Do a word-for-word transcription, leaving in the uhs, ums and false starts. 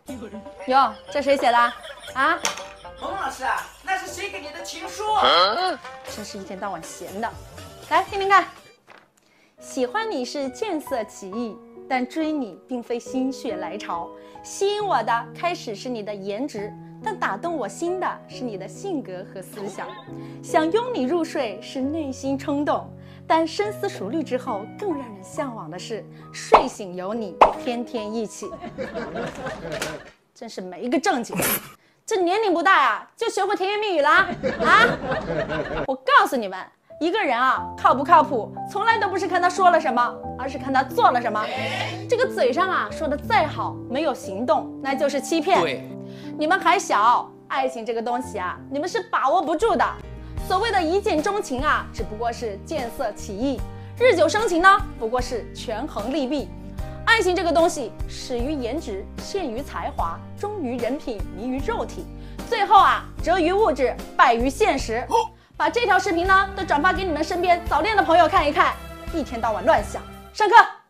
哟，这谁写的？啊？ 蒙老师，那是谁给你的情书？ 真是一天到晚闲的。来听听看。喜欢你是见色起意，但追你并非心血来潮。吸引我的开始是你的颜值，但打动我心的是你的性格和思想。想拥你入睡是内心冲动，但深思熟虑之后，更让人向往的是睡醒有你，天天一起。真是没个正经，这年龄不大呀，就学会甜言蜜语了啊！我告诉你们，一个人啊，靠不靠谱，从来都不是看他说了什么，而是看他做了什么。这个嘴上啊说的再好，没有行动，那就是欺骗。 对， 你们还小，爱情这个东西啊，你们是把握不住的。所谓的一见钟情啊，只不过是见色起意；日久生情呢，不过是权衡利弊。爱情这个东西，始于颜值，陷于才华，忠于人品，迷于肉体，最后啊，折于物质，败于现实。把这条视频呢，都转发给你们身边早恋的朋友看一看，一天到晚乱想。上课。